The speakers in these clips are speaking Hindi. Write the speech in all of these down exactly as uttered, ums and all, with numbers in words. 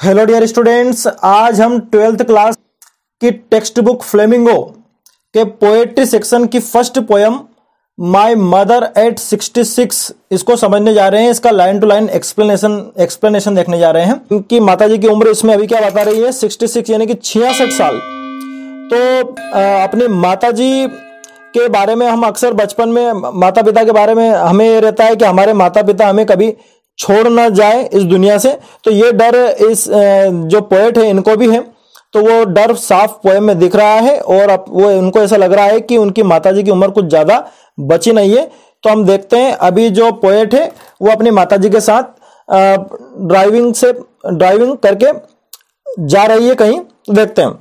हेलो डियर स्टूडेंट्स, आज हम ट्वेल्थ क्लास की टेक्स्ट बुक फ्लेमिंगो के पोएट्री सेक्शन की first poem my mother at sixty six इसको समझने जा रहे हैं। इसका line to line explanation explanation देखने जा रहे हैं। उनकी माताजी की उम्र इसमें अभी क्या बता रही है, सिक्सटी सिक्स यानी कि छियासठ साल। तो अपनी माताजी के बारे में हम अक्सर बचपन में माता पिता के बारे में हमें ये रहता है कि हमारे माता पिता हमें कभी छोड़ ना जाए इस दुनिया से। तो ये डर इस जो पोएट है इनको भी है, तो वो डर साफ पोएम में दिख रहा है और अब वो उनको ऐसा लग रहा है कि उनकी माताजी की उम्र कुछ ज्यादा बची नहीं है। तो हम देखते हैं अभी जो पोएट है वो अपनी माताजी के साथ ड्राइविंग से ड्राइविंग करके जा रही है कहीं। देखते हैं।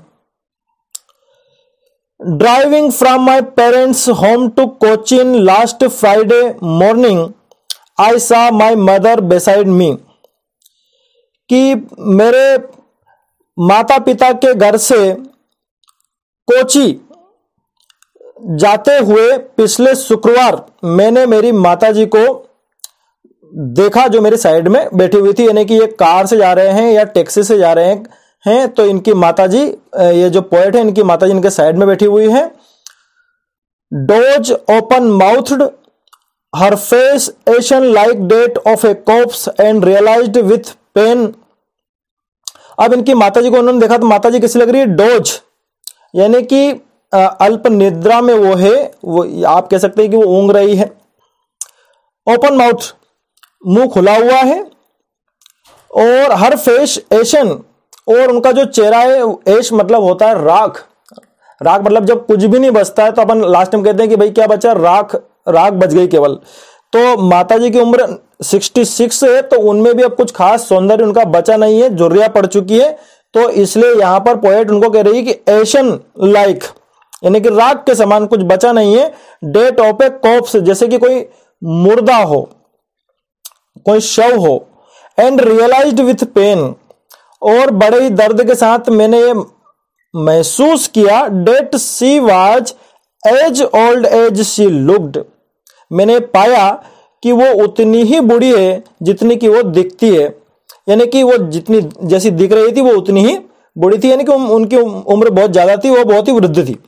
Driving from my parents home to Cochin last Friday morning I saw my mother beside मी। कि मेरे माता पिता के घर से कोची जाते हुए पिछले शुक्रवार मैंने मेरी माताजी को देखा जो मेरी साइड में बैठी हुई थी। यानी कि ये कार से जा रहे हैं या टैक्सी से जा रहे हैं हैं तो इनकी माताजी, ये जो पोएट है इनकी माताजी इनके साइड में बैठी हुई है। Doze open mouthed her face ashen like that of a corpse and realised with pain. अब इनकी माताजी को उन्होंने देखा तो माताजी कैसी लग रही है, डोज यानी कि अल्प निद्रा में वो है, वो आप कह सकते हैं कि वो ऊंघ रही है। ओपन माउथ मुंह खुला हुआ है और हर फेस एशन, और उनका जो चेहरा है, एश मतलब होता है राख। राख मतलब जब कुछ भी नहीं बचता है तो अपन लास्ट टाइम कहते हैं कि भाई क्या बचा, राख राख बच गई केवल। तो माताजी की उम्र छियासठ है तो उनमें भी अब कुछ खास सौंदर्य उनका बचा नहीं है, झुर्रियां पड़ चुकी है। तो इसलिए यहां पर पोएट उनको कह रही है कि एशन लाइक यानी कि राख के समान कुछ बचा नहीं है। डेट ऑफ ए कॉप्स जैसे कि कोई मुर्दा हो, कोई शव हो। एंड रियलाइज्ड विथ पेन, और बड़े ही दर्द के साथ मैंने ये महसूस किया। That she was as old as she looked, मैंने पाया कि वो उतनी ही बूढ़ी है जितनी कि वो दिखती है। यानी कि वो जितनी जैसी दिख रही थी वो उतनी ही बूढ़ी थी, यानी कि उनकी उम्र बहुत ज्यादा थी, वो बहुत ही वृद्ध थी।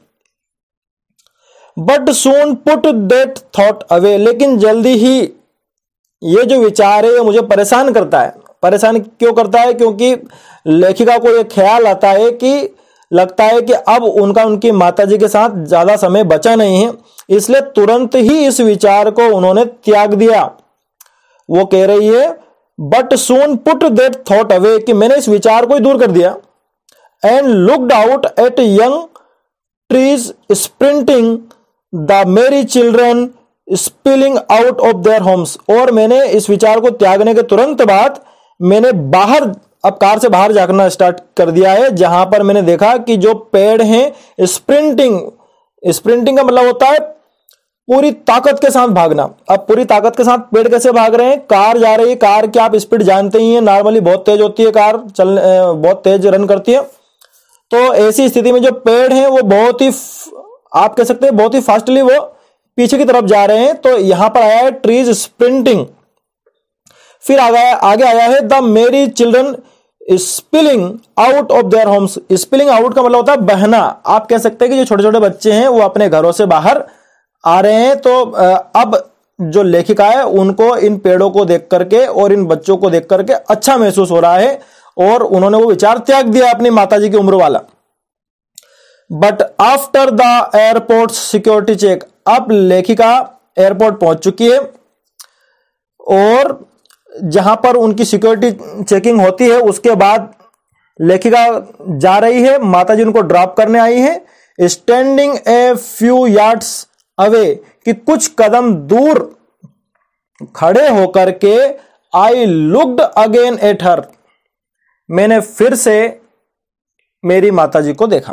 But soon put that thought away, लेकिन जल्दी ही ये जो विचार है ये मुझे परेशान करता है। परेशान क्यों करता है? क्योंकि लेखिका को यह ख्याल आता है कि लगता है कि अब उनका उनकी माताजी के साथ ज्यादा समय बचा नहीं है, इसलिए तुरंत ही इस विचार को उन्होंने त्याग दिया। वो कह रही है but soon put that thought away, कि मैंने इस विचार को ही दूर कर दिया। And looked out at young trees sprinting the merry children spilling out of their homes, और मैंने इस विचार को त्यागने के तुरंत बाद मैंने बाहर अब कार से बाहर झांकना स्टार्ट कर दिया है, जहां पर मैंने देखा कि जो पेड़ हैं स्प्रिंटिंग, स्प्रिंटिंग का मतलब होता है पूरी ताकत के साथ भागना। अब पूरी ताकत के साथ पेड़ कैसे भाग रहे हैं? कार जा रही है, कार की आप स्पीड जानते ही हैं, नॉर्मली बहुत तेज होती है कार, चल बहुत तेज रन करती है। तो ऐसी स्थिति में जो पेड़ हैं वो बहुत ही, आप कह सकते हैं बहुत ही फास्टली वो पीछे की तरफ जा रहे हैं। तो यहां पर आया है ट्रीज स्प्रिंटिंग। फिर आगे आगे आया है the merry children spilling out of their homes. Spilling out का मतलब होता है बहना। आप कह सकते हैं कि जो छोटे छोटे बच्चे हैं वो अपने घरों से बाहर आ रहे हैं। तो अब जो लेखिका है उनको इन पेड़ों को देख करके और इन बच्चों को देख करके अच्छा महसूस हो रहा है, और उन्होंने वो विचार त्याग दिया अपनी माताजी की उम्र वाला। But after the airport security check, अब लेखिका एयरपोर्ट पहुंच चुकी है और जहां पर उनकी सिक्योरिटी चेकिंग होती है उसके बाद लेखिका जा रही है, माताजी उनको ड्रॉप करने आई है। Standing a few yards away, कि कुछ कदम दूर खड़े होकर के I looked again at her, मैंने फिर से मेरी माताजी को देखा।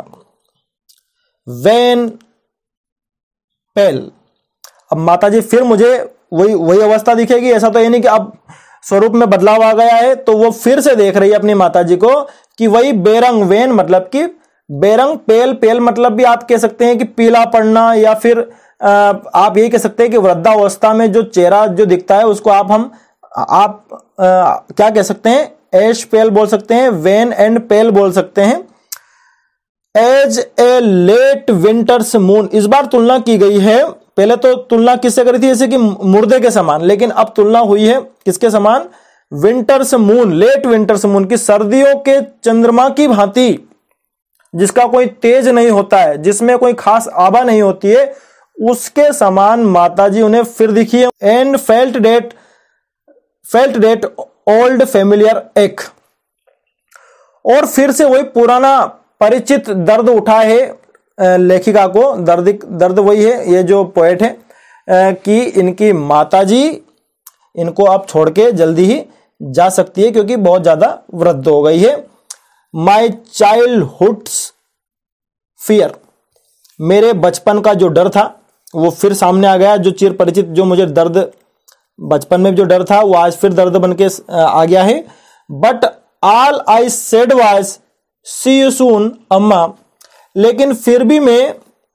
वेन पेल, अब माताजी फिर मुझे वही वही अवस्था दिखेगी, ऐसा तो ये नहीं कि अब स्वरूप में बदलाव आ गया है। तो वो फिर से देख रही है अपनी माताजी को कि वही बेरंग, वेन मतलब कि बेरंग, पेल, पेल मतलब भी आप कह सकते हैं कि पीला पड़ना, या फिर आप यही कह सकते हैं कि वृद्धावस्था में जो चेहरा जो दिखता है उसको आप हम आप आ, क्या कह सकते हैं, एश पेल बोल सकते हैं, वेन एंड पेल बोल सकते हैं। As a late winter's moon, इस बार तुलना की गई है, पहले तो तुलना किससे करी थी, जैसे कि मुर्दे के समान, लेकिन अब तुलना हुई है किसके समान, winter's moon, late winter's moon की, सर्दियों के चंद्रमा की भांति, जिसका कोई तेज नहीं होता है, जिसमें कोई खास आभा नहीं होती है, उसके समान माताजी उन्हें फिर दिखी है। And felt that felt that old familiar ache, और फिर से वही पुराना परिचित दर्द उठा है लेखिका को, दर्द दर्द वही है, ये जो पोएट है, कि इनकी माताजी इनको अब छोड़ के जल्दी ही जा सकती है क्योंकि बहुत ज्यादा वृद्ध हो गई है। माई चाइल्डहुड्स फियर, मेरे बचपन का जो डर था वो फिर सामने आ गया, जो चिर परिचित, जो मुझे दर्द बचपन में जो डर था वो आज फिर दर्द बन के आ गया है। But all I said was see you soon Amma, लेकिन फिर भी मैं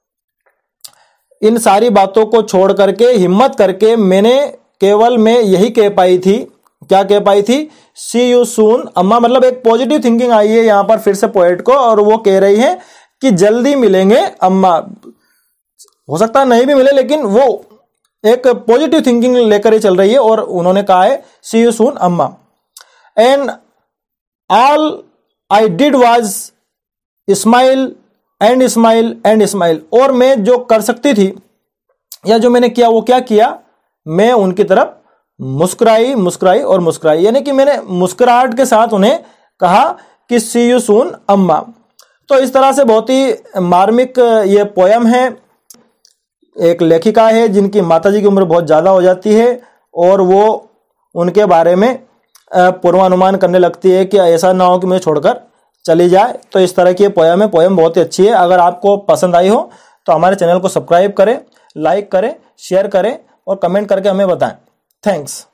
इन सारी बातों को छोड़ करके, हिम्मत करके, मैंने केवल मैं यही कह पाई थी, क्या कह पाई थी, सी यू सून अम्मा, मतलब एक पॉजिटिव थिंकिंग आई है यहां पर फिर से पोएट को, और वो कह रही है कि जल्दी मिलेंगे अम्मा। हो सकता है नहीं भी मिले, लेकिन वो एक पॉजिटिव थिंकिंग लेकर ही चल रही है, और उन्होंने कहा है सी you soon Amma. And all I did was smile and smile and smile, और मैं जो कर सकती थी या जो मैंने किया वो क्या किया, मैं उनकी तरफ मुस्कुराई मुस्कुराई और मुस्कुराई, यानी कि मैंने मुस्कुराहट के साथ उन्हें कहा कि सी यू सून अम्मा। तो इस तरह से बहुत ही मार्मिक ये पोयम है। एक लेखिका है जिनकी माताजी की उम्र बहुत ज़्यादा हो जाती है, और वो उनके बारे में पूर्वानुमान करने लगती है कि ऐसा ना हो कि मुझे छोड़कर चली जाए। तो इस तरह की पोयम है, पोयम बहुत ही अच्छी है। अगर आपको पसंद आई हो तो हमारे चैनल को सब्सक्राइब करें, लाइक करें, शेयर करें और कमेंट करके हमें बताएं। थैंक्स।